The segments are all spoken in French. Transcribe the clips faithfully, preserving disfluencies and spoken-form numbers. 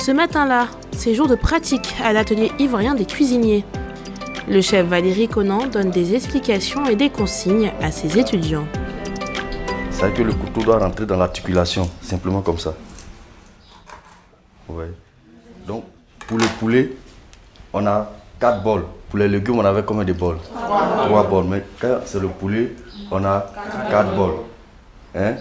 Ce matin-là, c'est jour de pratique à l'atelier ivoirien des cuisiniers. Le chef Valérie Conan donne des explications et des consignes à ses étudiants. C'est que le couteau doit rentrer dans l'articulation, simplement comme ça. Ouais. Donc, pour le poulet, on a quatre bols. Pour les légumes, on avait combien de bols? Trois bols. Mais quand c'est le poulet, on a quatre bols. Hein?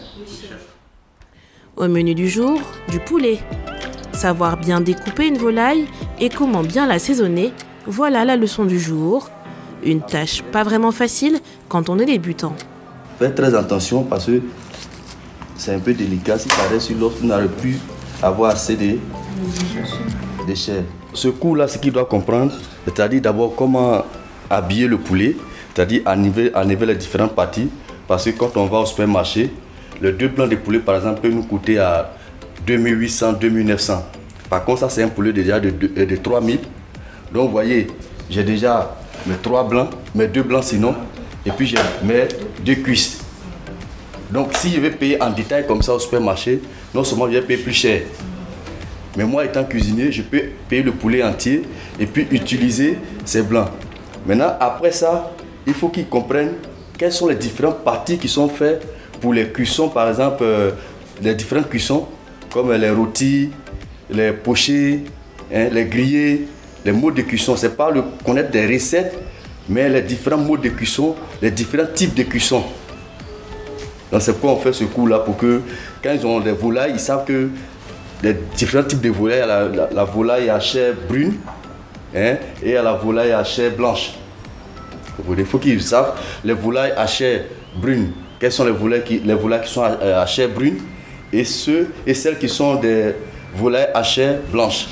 Au menu du jour, du poulet. Savoir bien découper une volaille et comment bien l'assaisonner, voilà la leçon du jour. Une tâche pas vraiment facile quand on est débutant. Faites très attention parce que c'est un peu délicat. Si ça reste sur l'autre, vous n'allez plus avoir assez de déchets. Ce coup-là, ce qu'il doit comprendre, c'est-à-dire d'abord comment habiller le poulet, c'est-à-dire enlever, enlever les différentes parties. Parce que quand on va au supermarché, le deux blancs de poulet, par exemple, peut nous coûter à deux mille huit cents, deux mille neuf cents. Par contre, ça, c'est un poulet déjà de, de, de trois mille. Donc, vous voyez, j'ai déjà mes trois blancs, mes deux blancs sinon, et puis j'ai mes deux cuisses. Donc, si je vais payer en détail comme ça au supermarché, non seulement je vais payer plus cher, mais moi, étant cuisinier, je peux payer le poulet entier et puis utiliser ces blancs. Maintenant, après ça, il faut qu'ils comprennent quelles sont les différentes parties qui sont faites pour les cuissons, par exemple, euh, les différentes cuissons, comme les rôtis, les pochés, hein, les grillés, les modes de cuisson. Ce n'est pas le connaître des recettes, mais les différents modes de cuisson, les différents types de cuisson. Donc c'est pourquoi on fait ce cours-là, pour que quand ils ont des volailles, ils savent que les différents types de volailles, il y a la, la, la volaille à chair brune, hein, et il y a la volaille à chair blanche. Il faut qu'ils savent les volailles à chair brune. Quelles sont les volailles qui, les volailles qui sont à, à chair brune et, ceux, et celles qui sont des volailles à chair blanche.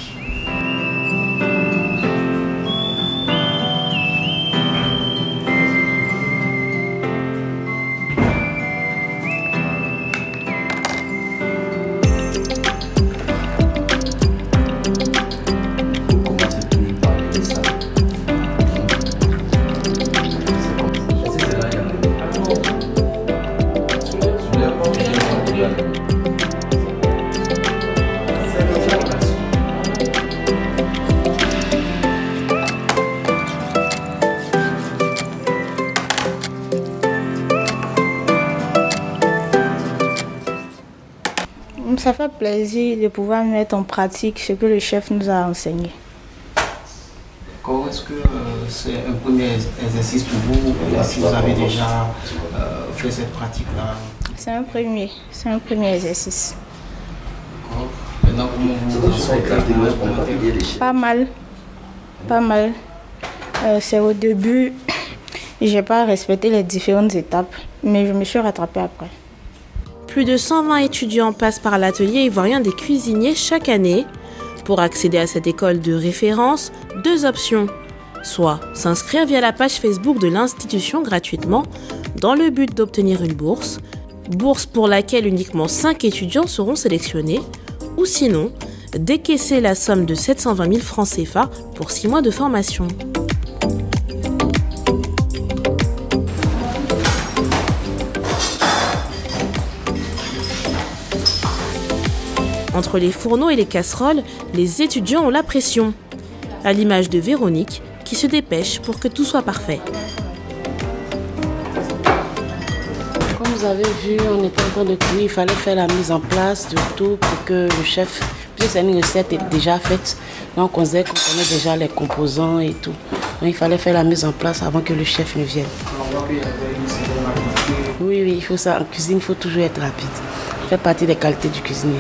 Ça fait plaisir de pouvoir mettre en pratique ce que le chef nous a enseigné. Est-ce que euh, c'est un premier exercice pour vous ou est-ce que vous avez déjà euh, fait cette pratique-là? C'est un premier, c'est un premier exercice. Maintenant, comment vous vous sentez? Pas mal, pas mal. Euh, c'est au début, j'ai pas respecté les différentes étapes, mais je me suis rattrapée après. Plus de cent vingt étudiants passent par l'atelier ivoirien des cuisiniers chaque année. Pour accéder à cette école de référence, deux options. Soit s'inscrire via la page Facebook de l'institution gratuitement dans le but d'obtenir une bourse, bourse pour laquelle uniquement cinq étudiants seront sélectionnés, ou sinon décaisser la somme de sept cent vingt mille francs C F A pour six mois de formation. Entre les fourneaux et les casseroles, les étudiants ont la pression. À l'image de Véronique, qui se dépêche pour que tout soit parfait. Comme vous avez vu, on était en train de cuire, il fallait faire la mise en place de tout pour que le chef, puisque c'est une recette déjà faite, donc on disait qu'on connaît déjà les composants et tout. Donc il fallait faire la mise en place avant que le chef ne vienne. Oui, oui, il faut ça. En cuisine, il faut toujours être rapide. Ça fait partie des qualités du cuisinier.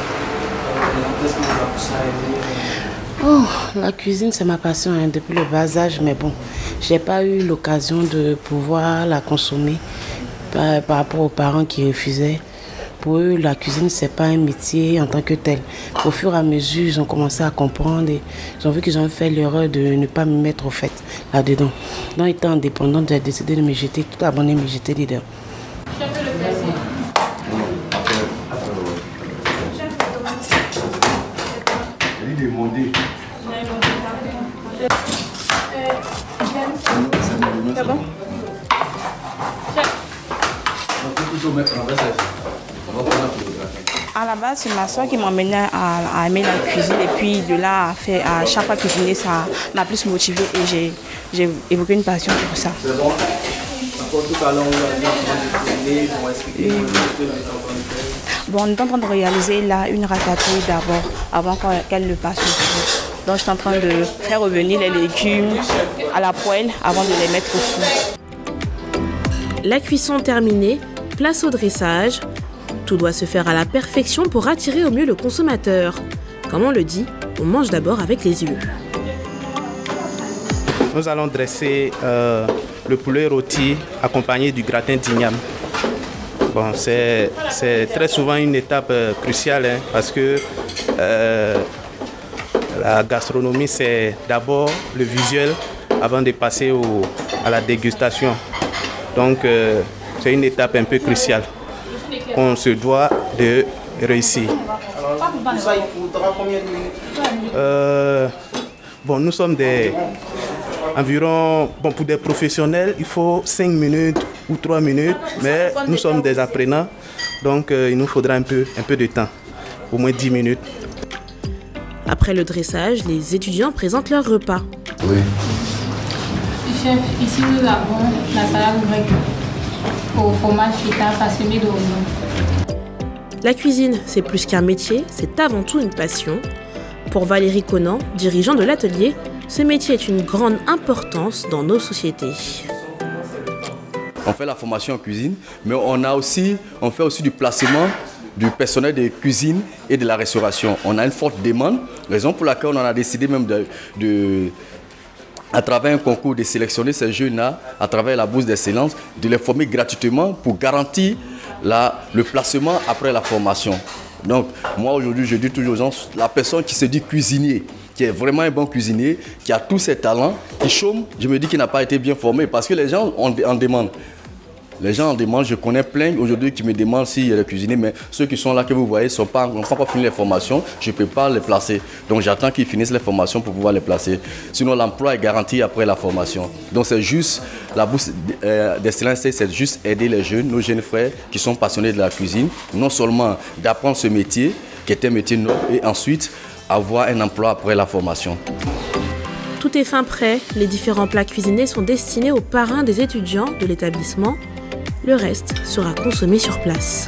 Oh, la cuisine, c'est ma passion hein, depuis le bas âge, mais bon, j'ai pas eu l'occasion de pouvoir la consommer par, par rapport aux parents qui refusaient. Pour eux, la cuisine, c'est pas un métier en tant que tel. Au fur et à mesure, ils ont commencé à comprendre et ils ont vu qu'ils ont fait l'erreur de ne pas me mettre au fait là-dedans. Donc, étant indépendante, j'ai décidé de me jeter, tout abonné, me jeter dedans. Demander. C'est bon? On peut toujours mettre en place. On va prendre la photographie. À la base, c'est ma soeur qui m'emmenait à, à aimer la cuisine et puis de là à, faire, à chaque fois cuisiner, ça m'a plus motivée et j'ai évoqué une passion pour ça. C'est bon. Tout à l'heure, on a dit cuisiner, on va expliquer un peu ce que Bon, on est en train de réaliser là une ratatouille d'abord, avant qu'elle le passe au four. Donc je suis en train de faire revenir les légumes à la poêle avant de les mettre au four. La cuisson terminée, place au dressage. Tout doit se faire à la perfection pour attirer au mieux le consommateur. Comme on le dit, on mange d'abord avec les yeux. Nous allons dresser euh, le poulet rôti accompagné du gratin d'igname. Bon, c'est très souvent une étape euh, cruciale hein, parce que euh, la gastronomie, c'est d'abord le visuel avant de passer au, à la dégustation. Donc, euh, c'est une étape un peu cruciale qu'on se doit de réussir. Alors, tout ça, il faudra combien de minutes? euh, Bon, nous sommes des... Environ, bon, pour des professionnels, il faut cinq minutes ou trois minutes, mais nous sommes des apprenants, donc euh, il nous faudra un peu, un peu de temps, au moins dix minutes. Après le dressage, les étudiants présentent leur repas. Oui. Chef, ici nous avons la salade grecque au fromage feta passionné d'oignon. La cuisine, c'est plus qu'un métier, c'est avant tout une passion. Pour Valérie Conan, dirigeant de l'atelier, ce métier est une grande importance dans nos sociétés. On fait la formation en cuisine, mais on, a aussi, on fait aussi du placement du personnel de cuisine et de la restauration. On a une forte demande, raison pour laquelle on en a décidé même de, de à travers un concours de sélectionner ces jeunes-là, à travers la bourse d'excellence, de les former gratuitement pour garantir la, le placement après la formation. Donc, moi aujourd'hui, je dis toujours aux gens, la personne qui se dit cuisinier, qui est vraiment un bon cuisinier, qui a tous ses talents, qui chôme, je me dis qu'il n'a pas été bien formé parce que les gens en, en demandent. Les gens en demandent, je connais plein aujourd'hui qui me demandent s'il y a des cuisiniers, mais ceux qui sont là que vous voyez n'ont pas, pas encore fini les formations, je ne peux pas les placer. Donc j'attends qu'ils finissent les formations pour pouvoir les placer. Sinon l'emploi est garanti après la formation. Donc c'est juste, la bourse d'excellence, c'est juste aider les jeunes, nos jeunes frères qui sont passionnés de la cuisine, non seulement d'apprendre ce métier, qui est un métier noble, et ensuite avoir un emploi après la formation. Tout est fin prêt, les différents plats cuisinés sont destinés aux parrains des étudiants de l'établissement. Le reste sera consommé sur place.